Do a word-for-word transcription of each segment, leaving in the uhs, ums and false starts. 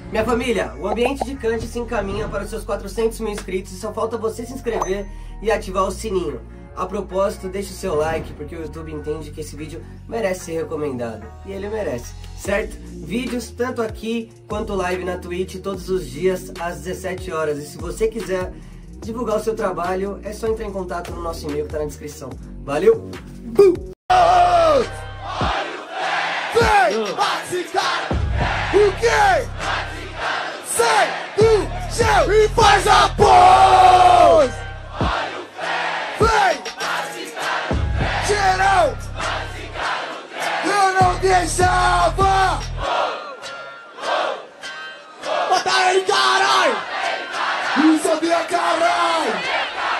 Minha família, o ambiente de Kant se encaminha para os seus quatrocentos mil inscritos e só falta você se inscrever e ativar o sininho. A propósito, deixe o seu like, porque o YouTube entende que esse vídeo merece ser recomendado. E ele merece, certo? Vídeos tanto aqui quanto live na Twitch todos os dias às dezessete horas. E se você quiser divulgar o seu trabalho, é só entrar em contato no nosso e-mail que está na descrição. Valeu! Bum! Vem, bate cara! O quê? Sai do chão e faz a pose! Olha o fé! Vem! Bate cara no trem! Geral! Bate cara no trem! Eu não deixava! Mata ele, caralho! Não sabia, caralho!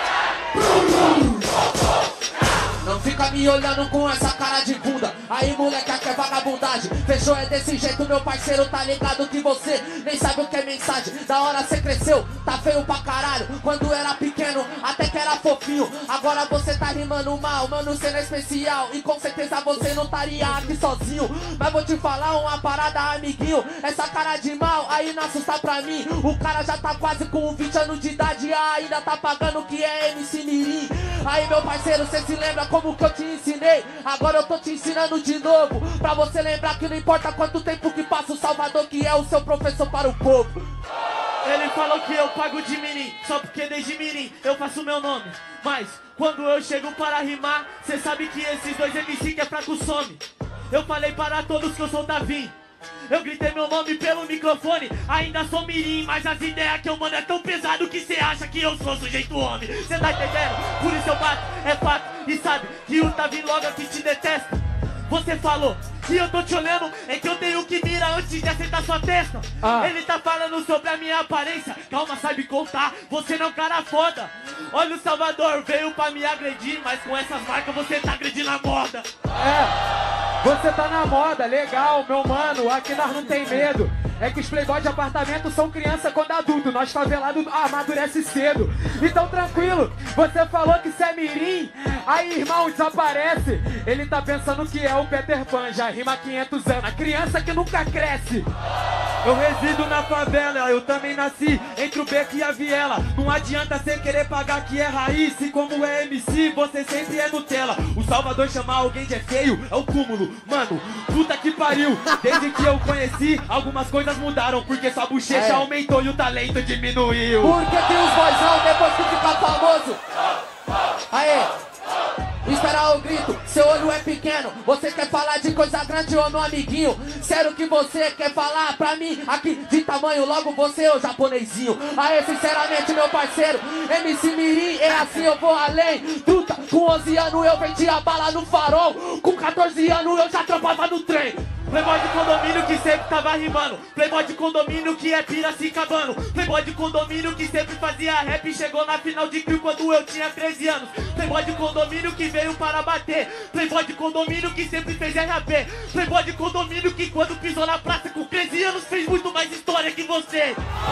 Não fica me olhando com essa cara de bunda. Aí moleque, aqui é vagabundagem. Fechou, é desse jeito, meu parceiro. Tá ligado que você nem sabe o que é mensagem. Da hora cê cresceu, tá feio pra caralho. Quando era pequeno, até que era fofinho. Agora você tá rimando mal, mano, cê não é especial. E com certeza você não estaria aqui sozinho. Mas vou te falar uma parada, amiguinho. Essa cara de mal aí não assusta pra mim. O cara já tá quase com vinte anos de idade, ainda tá pagando que é M C Mirim. Aí meu parceiro, cê se lembra como que eu te ensinei? Agora eu tô te ensinando de novo, pra você lembrar que não importa quanto tempo que passa, o Salvador que é o seu professor para o povo. Ele falou que eu pago de mirim, só porque desde mirim eu faço meu nome. Mas quando eu chego para rimar, cê sabe que esses dois M C que é fraco some. Eu falei para todos que eu sou Davi. Eu gritei meu nome pelo microfone. Ainda sou mirim, mas as ideias que eu mando é tão pesado que cê acha que eu sou sujeito homem. Cê tá entendendo? Por isso eu bato, é fato. E sabe que o Davi logo aqui te detesta. Você falou e eu tô te olhando, é que eu tenho que mirar antes de acertar sua testa. ah. Ele tá falando sobre a minha aparência. Calma, sabe contar, você não é um cara foda. Olha o Salvador, veio pra me agredir, mas com essas marcas você tá agredindo a moda. É, você tá na moda, legal, meu mano, aqui nós não tem medo. É que os playboys de apartamento são criança quando adulto. Nós favelados amadurece cedo. Então tranquilo, você falou que cê é mirim. Aí irmão, desaparece. Ele tá pensando que é o Peter Pan. Já rima há quinhentos anos, a criança que nunca cresce. Eu resido na favela, eu também nasci entre o beco e a viela. Não adianta cê querer pagar que é raiz. E como é M C, você sempre é Nutella. O Salvador chamar alguém de é feio é o cúmulo. Mano, puta que pariu. Desde que eu conheci, algumas coisas mudaram, porque sua bochecha é. aumentou e o talento diminuiu. Porque tem os boizão depois que fica famoso. Aê, espera o grito, seu olho é pequeno. Você quer falar de coisa grande ou meu amiguinho? Sério que você quer falar pra mim aqui de tamanho? Logo você, ô japonesinho. Aê, sinceramente meu parceiro, M C Mirim é assim, eu vou além. Truta, com onze anos eu vendia bala no farol. Com quatorze anos eu já trampava no trem. Playboy de condomínio que sempre tava rimando. Playboy de condomínio que é Piracicabano. Playboy de condomínio que sempre fazia rap e chegou na final de Crio quando eu tinha treze anos. Playboy de condomínio que veio para bater. Playboy de condomínio que sempre fez R A P. Playboy de condomínio que quando pisou na praça com treze anos fez muito mais história que você.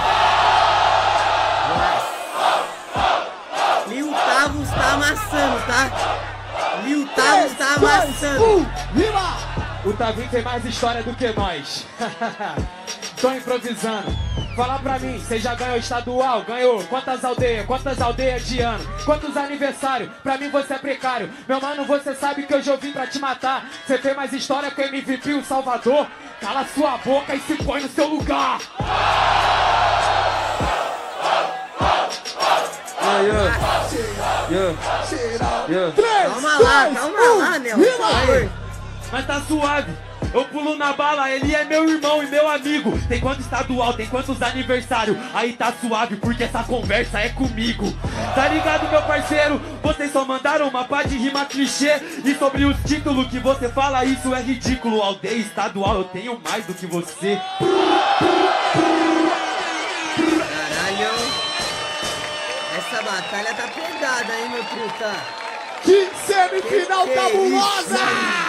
Lil Tavos tá amassando, tá? Lil Tavos tá amassando. Um, rima! O Tavinho tem mais história do que nós. Tô improvisando. Fala pra mim, você já ganhou estadual? Ganhou quantas aldeias? Quantas aldeias de ano? Quantos aniversários? Pra mim você é precário. Meu mano, você sabe que hoje eu vim pra te matar. Você tem mais história que o M V P, o Salvador? Cala sua boca e se põe no seu lugar. Yeah, yeah. Yeah. Três, calma lá, dois, calma um, lá, Nel, por favor. Mas tá suave, eu pulo na bala, ele é meu irmão e meu amigo. Tem quanto estadual, tem quantos aniversários? Aí tá suave, porque essa conversa é comigo. Tá ligado, meu parceiro? Vocês só mandaram uma pá de rima clichê. E sobre os títulos que você fala, isso é ridículo. Aldeia estadual, eu tenho mais do que você. Caralho, essa batalha tá pegada, hein, meu truta? Que semifinal que cabulosa!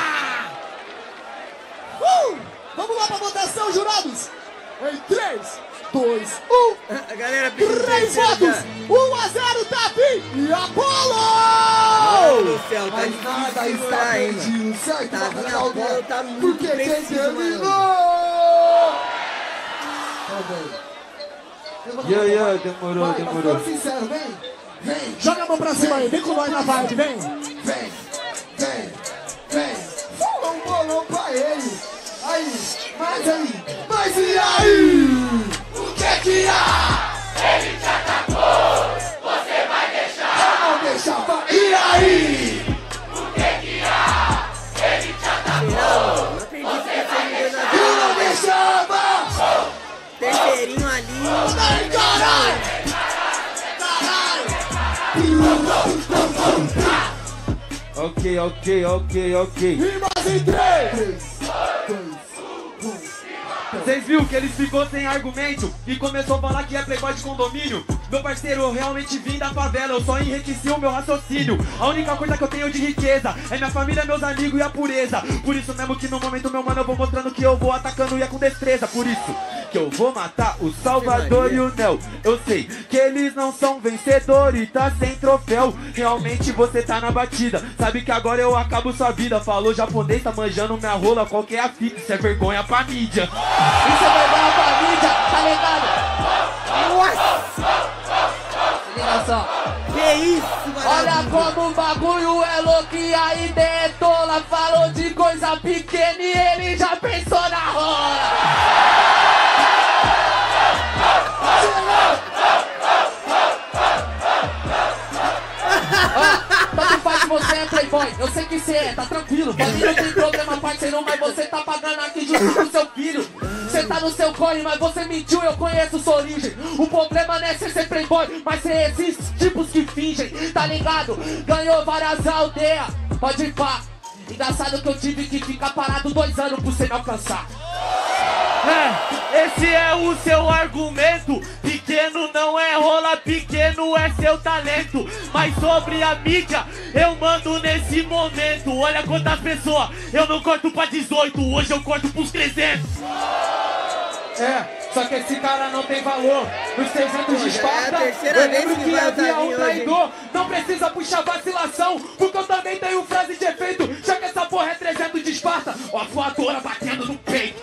Uh! Vamos lá pra votação, jurados! Em três, dois, um! A galera pediu três votos! um a zero, Tavi e Apolo! Mano do céu, tá Mas difícil nada de está segurar, hein, mano. perdido, certo? Tavinho Bacana, Apolo tá muito porque quem preciso, mano. terminou! Yeah, yeah, demorou, vai, demorou. Vai, sincero, vem. Vem, joga a mão pra cima aí, vem com nós na vibe, vem. Vem, vem, vem. Fala um bolão pra ele. Aí, mas aí, mas e aí? O que é que há? Ele te atacou, você vai deixar. Não deixa, vai. E aí? O que que há? Ele te atacou. Não acredito que você me deu na E não deixava. terceirinho ali. Ai, caralho. Caralho. Ok, ok, ok, ok. Rimas em três. Vocês viram que eles ficou sem argumento e começou a falar que é playboy de condomínio? Meu parceiro, eu realmente vim da favela, eu só enriqueci o meu raciocínio. A única coisa que eu tenho de riqueza é minha família, meus amigos e a pureza. Por isso mesmo que no momento, meu mano, eu vou mostrando que eu vou atacando e é com destreza. Por isso que eu vou matar o Salvador e o Nel. Eu sei que eles não são vencedores e tá sem troféu. Realmente você tá na batida, sabe que agora eu acabo sua vida. Falou japonês, tá manjando minha rola, qual que é a fita? Isso é vergonha pra mídia. Isso é vergonha pra mídia, tá ligado? Liga só. Que isso, Olha maravilha. como o bagulho é louco e a ideia é tola. Falou de coisa pequena e ele já pensou na rola. Tanto faz que você é playboy, eu sei que você é, tá tranquilo. Pra mim não tem problema, parceiro, mas você tá pagando aqui junto com seu filho. Você tá no seu corre, mas você mentiu, eu conheço sua origem. O problema não é você ser playboy, mas ser esses tipos que fingem, tá ligado? Ganhou várias aldeias, pode ir pá. Engraçado que eu tive que ficar parado dois anos por você me alcançar. É, esse é o seu argumento. Pequeno não é rola, pequeno é seu talento. Mas sobre a mídia, eu mando nesse momento. Olha quantas pessoas, eu não corto pra dezoito, hoje eu corto pros trezentos. É, só que esse cara não tem valor. Os trezentos de Esparta, é a terceira eu lembro vez que que vai havia usar um hoje, traidor. Não precisa puxar vacilação, porque eu também tenho frase de efeito. Já que essa porra é trezentos de Esparta, ó a voadora batendo no peito.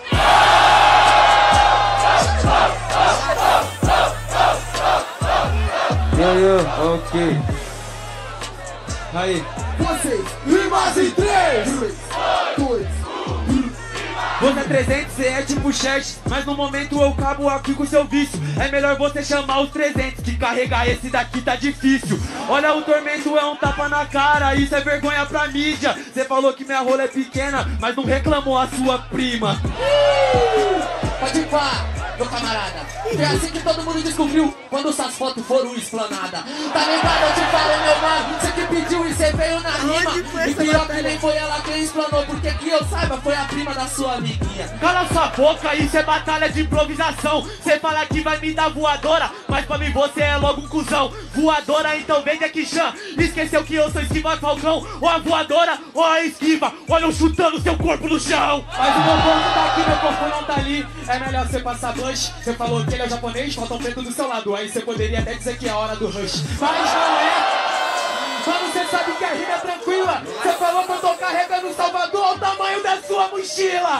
Yeah, yeah, ok. Aí. Vocês, rimas em três, dois, Você é trezentos, você é tipo Xerxes, mas no momento eu cabo aqui com seu vício. É melhor você chamar os trezentos, que carregar esse daqui tá difícil. Olha, o tormento é um tapa na cara, isso é vergonha pra mídia. Você falou que minha rola é pequena, mas não reclamou a sua prima. Pode ir pá, meu camarada. Foi assim que todo mundo descobriu quando suas fotos foram explanada. Tá lembrado, eu te falo, meu mano. Você que pediu e você veio na rima. Aonde foi E essa pior que batalha? nem foi ela quem explanou, porque que eu saiba foi a prima da sua amiguinha. Cala sua boca, isso é batalha de improvisação. Cê fala que vai me dar voadora, mas pra mim você é logo um cuzão. Voadora, então vem aqui, Xan. Esqueceu que eu sou esquiva Falcão. Ou a voadora, ou a esquiva. Olha eu chutando seu corpo no chão. Mas o meu corpo tá aqui, meu corpo não tá ali. É melhor você passar blush. Você falou que ele é japonês, falta um preto do seu lado. Aí você poderia até dizer que é a hora do rush. Mas não é. Mano, você sabe que a rima é tranquila. Você falou que eu tô carregando Salvador ao tamanho da sua mochila.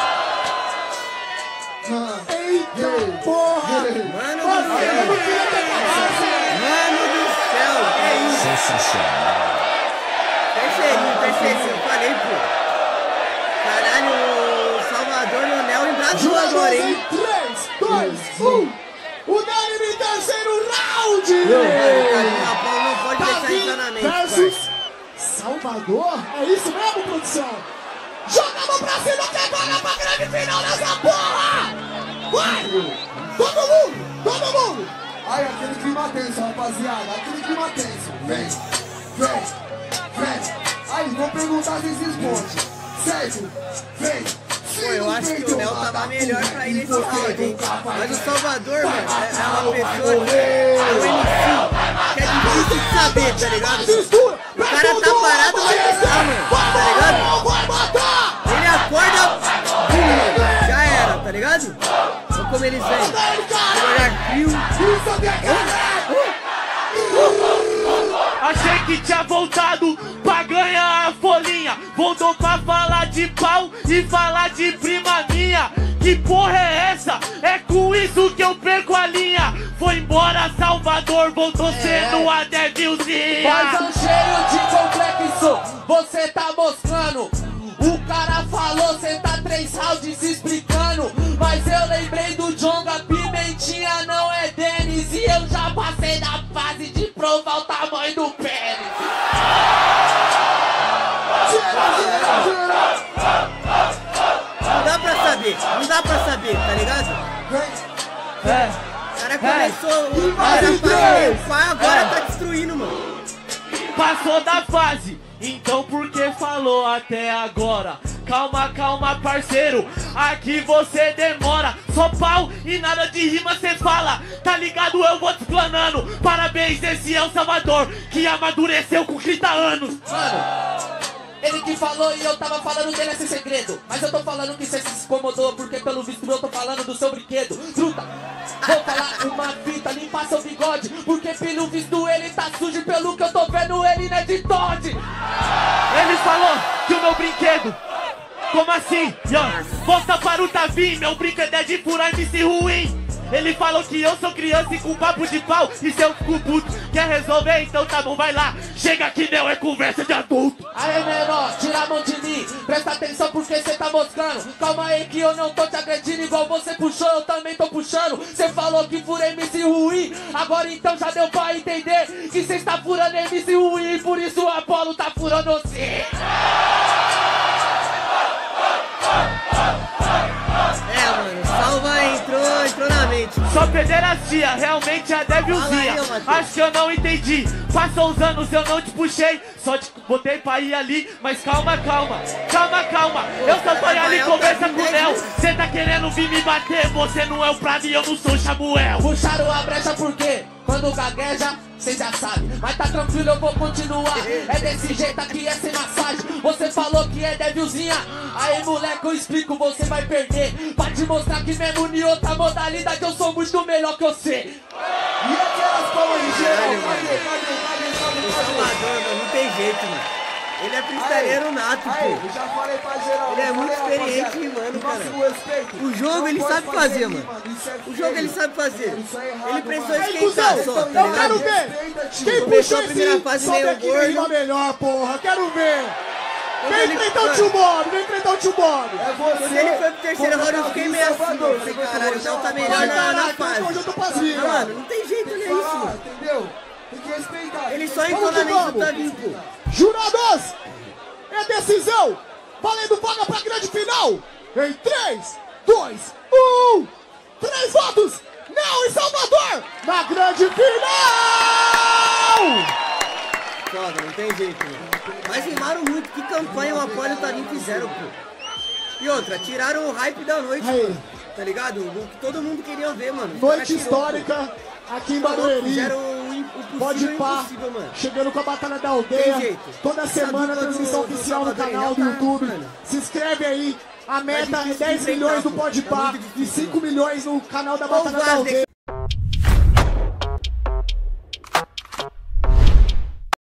eita porra! Mano Mano, do eu não céu. queria ter acabado. Mano do céu, que isso? Sensacional. Terceirinho, terceirinho, falei, pô. Caralho, o Salvador e o Nel em braço agora, Jogadores hein? em três, dois, um. Unânime terceiro round! Mano, Carlinhos Apolo não pode deixar isso Davi na mente, versus parça. Salvador? É isso mesmo, produção? Joga a mão pra cima que agora é pra grande final dessa porra! Vai! Todo mundo! Todo mundo! Aí, aquele clima tenso, rapaziada. Aquele clima tenso. Vem! Vem! Vem! Aí, vou perguntar se se esconde. Certo? Vem! Pô, eu acho que o Nel tava melhor pra ir nesse round, hein? Mas o Salvador, mano, é é uma pessoa que é o M C, que é difícil de saber, tá ligado? O cara tá parado, mas ele tá, mano, tá ligado? Vai matar! Ele acorda, bum, já era, tá ligado? Olha como eles vêm. Olhar frio. Isso aqui é Achei que tinha voltado pra ganhar a folhinha. Voltou pra falar de pau e falar de prima minha. Que porra é essa? É com isso Bora Salvador, voltou É. sendo a Devilzinha. Vozão cheio de complexo, você tá moscando. O cara falou, cê tá três rounds se explicando. Mas eu lembrei do Jonga, Pimentinha não é Denis. E eu já passei da fase de provar o tamanho do pênis. Não dá pra saber, não dá pra saber, tá ligado? É. O cara começou, o cara era pá, agora É. tá destruindo, mano. Passou da fase, então por que falou até agora? Calma, calma, parceiro, aqui você demora. Só pau e nada de rima cê fala. Tá ligado, eu vou te explanando. Parabéns, esse é o Salvador, que amadureceu com trinta anos. Mano, ele que falou e eu tava falando dele esse segredo. Mas eu tô falando que cê se incomodou, porque pelo visto eu tô falando do seu brinquedo. Truta, vou falar uma fita, limpar seu bigode, porque pelo visto ele tá sujo e pelo que eu tô vendo ele não é de Todd. Ele falou que o meu brinquedo. Como assim? Yo, volta para o Tavi, meu brinquedo é de furar M C ruim. Ele falou que eu sou criança e com papo de pau. E se eu fico puto, quer resolver? Então tá bom, vai lá. Chega aqui, não é conversa de adulto. Aê, menor, tira a mão de mim. Presta atenção porque cê tá moscando. Calma aí que eu não tô te agredindo. Igual você puxou, eu também tô puxando. Cê falou que fura M C ruim. Agora então já deu pra entender que cê está furando M C ruim. Por isso o Apolo tá furando você. É, mano, Salva entrou, entrou na mente. Só pederastia, realmente é devilzinha. Fala aí, ô, Matheus. Acho que eu não entendi. Passou os anos, eu não te puxei. Só te botei pra ir ali. Mas calma, calma, calma, calma. Eu só tô ali, Rafael conversa tá com o vindo Nel. aí. Cê tá querendo vir me bater. Você não é o Prado e eu não sou o Samuel. Puxaram a brecha por quê? Quando gagueja, cê já sabe. Mas tá tranquilo, eu vou continuar. É desse jeito aqui, é sem massagem. Você falou que é devilzinha. Aí, moleque, eu explico, você vai perder. Pra te mostrar que mesmo em outra modalidade eu sou muito melhor que você. E aquelas palmas de geral? Caralho, Cadê, cadê, cadê, cadê, O cadê? Salvador, mano, não tem jeito, mano. Ele é freestyleiro nato, Aí, pô. eu já falei pra geral. Ele é eu muito falei, experiente rapaziada, rimando, o cara. máximo respeito. O jogo Não ele pode sabe fazer, rima, mano. isso é O jogo ele feio. sabe fazer. Isso é errado, Ele precisou mano. esquentar Aí, só, cuzão, tá eu quero ligado? ver. Quem Respeita, Começou puxou a primeira esse fase sobe meio aqui me rima gordo. melhor, porra. Quero ver. Quando Vem ele- enfrentar o mano, tio Bob, vem enfrentar o tio Bob. É você. Quando ele foi pro terceiro round, eu fiquei meio assim. Salvador, Eu falei, você vai caralho, tomar então tá uma melhor Vai, na, na caralho, fase. hoje eu tô fazendo. Não, mano, não tem jeito, não é isso, Falar, mano. entendeu? Tem que respeitar. Ele tem só que- entrou Vamos na que mente do vamos. Tavinho, pô. Jurados, é decisão. Valendo vaga pra grande final. Em três, dois, um. Três votos. Nel e Salvador na grande final. Foda, não tem jeito, mano. Mas rimaram muito. Que campanha o Apolo e o Tavinho fizeram, pô. E outra, tiraram o hype da noite, Aí. mano. Tá ligado? O que todo mundo queria ver, mano. Os Noite caras tirou, histórica aqui em pô. Falou, Barueri. fizeram o, im- o Pode possível e o pá, impossível, mano. chegando com a Batalha da Tem Aldeia, jeito. toda Essa semana dupla transmissão do- do oficial no Salvador canal aí, do tá, YouTube. mano. Se inscreve aí, a meta é difícil de dez milhões do enfrentar, pô. Pode Tá Pá muito e difícil, cinco milhões no canal da Qual Batalha da vaza Aldeia.